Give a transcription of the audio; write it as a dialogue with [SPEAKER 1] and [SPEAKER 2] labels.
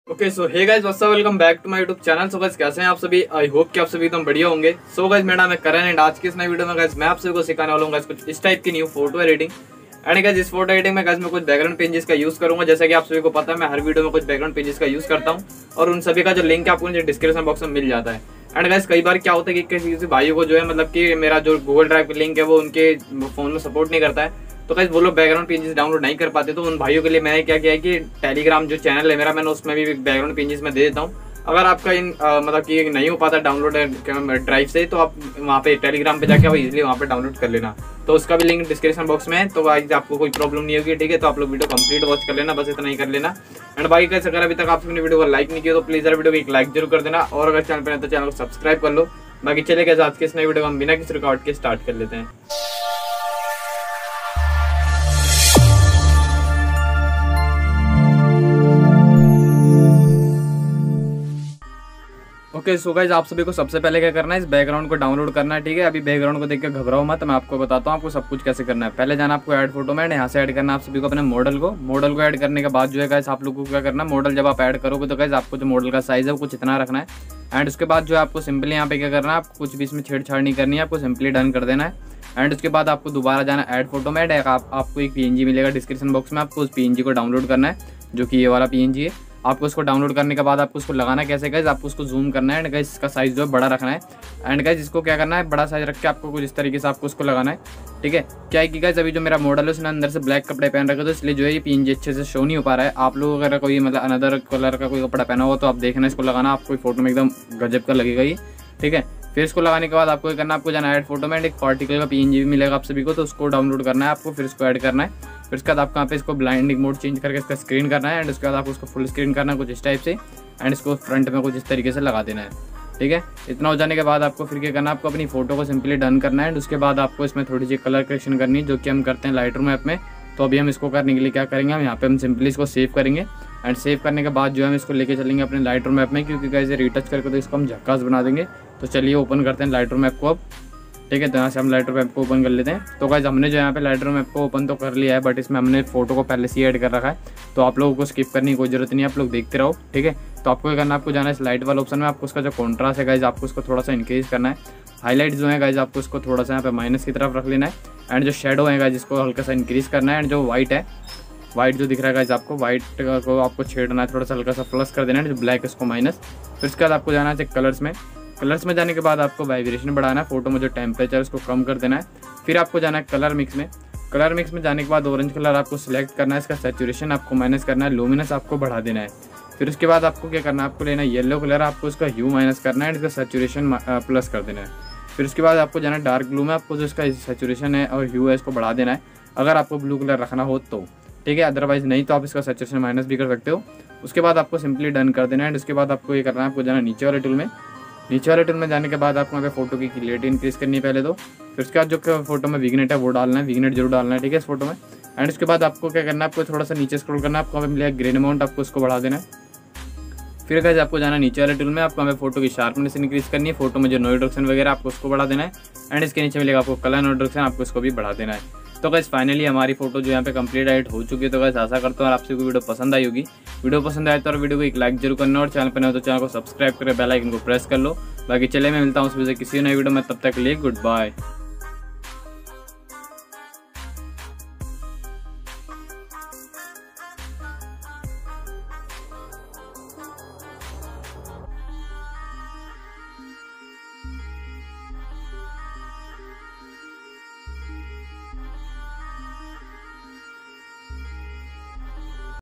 [SPEAKER 1] Okay so hey guys what's up, welcome back to my YouTube channel. So guys कैसे हैं आप सभी? I hope कि आप सभी एकदम बढ़िया होंगे। सो गाइस मेरा नाम है करण एंड आज की इस नई वीडियो में गाइस मैं आप सभी को सिखाने वाला हूं गाइस कुछ इस टाइप की new photo editing. And guys इस फोटो एडिटिंग में गाइस मैं कुछ बैकग्राउंड पेजेस का यूज करूंगा। जैसा कि आप सभी को पता है मैं हर वीडियो में कुछ बैकग्राउंड पेजेस का यूज करता हूं और उन सभी का जो लिंक है आपको नीचे डिस्क्रिप्शन बॉक्स में मिल जाता है। एंड गाइस कई बार क्या होता है कि किसी भाइयों को जो है मतलब कि मेरा जो गूगल ड्राइव का लिंक है वो उनके फोन में सपोर्ट नहीं करता है, तो गाइस वो लोग बैकग्राउंड पेजेस डाउनलोड नहीं कर पाते। तो उन भाइयों के लिए मैंने क्या किया है कि टेलीग्राम जो चैनल है मेरा, मैंने उसमें भी बैकग्राउंड पेजेस में दे देता हूँ। अगर आपका मतलब कि नहीं हो पाता डाउनलोड ड्राइव से, तो आप वहाँ पे टेलीग्राम पे जाके आप इजीली वहाँ पे डाउनलोड कर लेना। तो उसका भी लिंक डिस्क्रिप्शन बॉक्स में है, तो गाइस आपको कोई प्रॉब्लम नहीं होगी। ठीक है, तो आप लोग वीडियो कंप्लीट वॉच कर लेना, बस इतना ही कर लेना। एंड बाकी कैसे अगर अभी तक आपने वीडियो को लाइक नहीं किया तो प्लीज यार वीडियो को एक लाइक जरूर कर देना, और अगर चैनल पर तो चैनल को सब्सक्राइब कर लो। बाकी चले गए आज के इस नई वीडियो को हम बिना किसी रुकावट के स्टार्ट कर लेते हैं। ओके सो गाइस आप सभी को सबसे पहले क्या करना है, इस बैकग्राउंड को डाउनलोड करना है। ठीक है, अभी बैकग्राउंड को देख के घबराओ मत, मैं आपको बताता हूँ आपको सब कुछ कैसे करना है। पहले जाना आपको ऐड फोटो में, यहाँ से ऐड करना है आप सभी को अपने मॉडल को ऐड करने के बाद जो है गाइस आप लोगों को क्या करना है, मॉडल जब आप ऐड करोगे तो गाइस आपको जो मॉडल का साइज है वो कुछ इतना रखना है। एंड उसके बाद जो है आपको सिंपली यहाँ पे क्या करना है, आपको कुछ भी इसमें छेड़छाड़ नहीं करनी है, आपको सिंपली डन कर देना है। एंड उसके बाद आपको दोबारा जाना ऐड फोटो में, आपको एक पीएनजी मिलेगा डिस्क्रिप्शन बॉक्स में, आपको उस पीएनजी को डाउनलोड करना है जो कि ये वाला पीएनजी है। आपको उसको डाउनलोड करने के बाद आपको उसको लगाना कैसे गाइस, आपको उसको जूम करना है एंड गाइस इसका साइज जो है बड़ा रखना है। एंड गाइस इसको क्या करना है, बड़ा साइज रख के आपको कुछ इस तरीके से आपको उसको लगाना है। ठीक है, क्या है कि गाइस अभी जो मेरा मॉडल है उसने अंदर से ब्लैक कपड़े पहन रखे, तो इसलिए जो है ये पीएनजी अच्छे से शो नहीं हो पा रहा है। आप लोग अगर कोई मतलब अनदर कलर का कोई कपड़ा पहना हो तो आप देखना इसको लगाना, आपको फोटो में एकदम गजब का लगेगा ये। ठीक है, फिर इसको लगाने के बाद आपको क्या करना है, आपको जाना ऐड फोटो में, एक पार्टिकल का पीएनजी भी मिलेगा आप सभी को, तो उसको डाउनलोड करना है आपको, फिर इसको ऐड करना है। फिर उसके बाद आपको यहाँ पे इसको ब्लाइंडिंग मोड चेंज करके इसका स्क्रीन करना है। एंड उसके बाद आपको उसको फुल स्क्रीन करना है कुछ इस टाइप से, एंड इसको फ्रंट में कुछ इस तरीके से लगा देना है। ठीक है, इतना हो जाने के बाद आपको फिर क्या करना है, आपको अपनी फोटो को सिंपली डन करना है। एंड उसके बाद आपको इसमें थोड़ी सी कलर करेक्शन करनी है जो कि हम करते हैं लाइटरूम ऐप में। तो अभी हम इसको करने के लिए क्या करेंगे, हम यहाँ पे हम सिंपली इसको सेव करेंगे। एंड सेव करने के बाद जो है हम इसको लेके चलेंगे अपने लाइटरूम ऐप में, क्योंकि गाइस रिटच करके तो इसको हम झक्कास बना देंगे। तो चलिए ओपन करते हैं लाइटरूम ऐप को अब। ठीक है, तो यहाँ से हम लाइटरूम ऐप को ओपन कर लेते हैं। तो गाइस हमने जो यहाँ पे लाइटरूम ऐप को ओपन तो कर लिया है, बट इसमें हमने फोटो को पहले से ऐड कर रखा है, तो आप लोगों को स्किप करने की कोई जरूरत नहीं है, आप लोग देखते रहो। ठीक है, तो आपको क्या करना है, आपको जाना है इस लाइट वाले ऑप्शन में, आपको उसका जो कॉन्ट्रास्ट है गाइस आपको उसको थोड़ा सा इंक्रीज करना है। हाईलाइट जो है गाइस आपको उसको थोड़ा सा यहाँ पे माइनस की तरफ रख लेना है। एंड जो शेडो है गाइस इसको हल्का सा इंक्रीज करना है। एंड जो व्हाइट है, व्हाइट जो दिख रहा है गाइस आपको, व्हाइट को आपको छेड़ना है, थोड़ा सा हल्का सा प्लस कर देना है, जो ब्लैक इसको माइनस। फिर उसके बाद आपको जाना है कलर्स में जाने के बाद आपको वाइब्रेशन बढ़ाना है, फोटो में जो टेम्परेचर उसको कम कर देना है। फिर आपको जाना है कलर मिक्स में जाने के बाद ऑरेंज कलर आपको सिलेक्ट करना है, इसका सैचुरेशन आपको माइनस करना है, लुमिनस आपको बढ़ा देना है। फिर उसके बाद आपको क्या करना है, आपको लेना है येलो कलर, आपको उसका ह्यू माइनस करना है, इसका सैचुरेशन प्लस कर देना है। फिर उसके बाद आपको जाना है डार्क ब्लू में, आपको जो इसका सैचुरेशन है और ह्यू है इसको बढ़ा देना है, अगर आपको ब्लू कलर रखना हो तो। ठीक है, अदरवाइज नहीं तो आप इसका सैचुरेशन माइनस भी कर सकते हो। उसके बाद आपको सिंपली डन कर देना है। उसके बाद आपको ये करना है, आपको जाना नीचे वाले टूल में जाने के बाद आपको यहाँ पे फोटो की क्लियरिटी इंक्रीज करनी है पहले तो। फिर उसके बाद जो फोटो में विग्नेट है वो डालना है, विग्नेट जरूर डालना है। ठीक है, इस फोटो में। एंड उसके बाद आपको क्या करना है, आपको थोड़ा सा नीचे स्क्रॉल करना है, आपको यहाँ पे मिलेगा ग्रेन अमाउंट, आपको उसको बढ़ा देना है। फिर गाइस आपको जाना नीचे वाले टूल में, आपको हमें फोटो की शार्पनेस इंक्रीज करनी है, फोटो में जो नॉइज रिडक्शन वगैरह आपको उसको बढ़ा देना है। एंड इसके नीचे मिलेगा आपको कलर नॉइज रिडक्शन, आपको उसको भी बढ़ा देना है। तो गाइस फाइनली हमारी फोटो जो यहाँ पे कंप्लीट एडिट हो चुकी है। तो गाइस आशा करता हूँ आपसे वीडियो पसंद आई होगी। वीडियो पसंद आए तो वीडियो को एक लाइक जरूर करना, और चैनल पर नए तो चैनल को सब्सक्राइब करके बेल आइकन को प्रेस कर लो। बाकी चले मैं मिलता हूँ उस किसी नई वीडियो में, तब तक के लिए गुड बाय।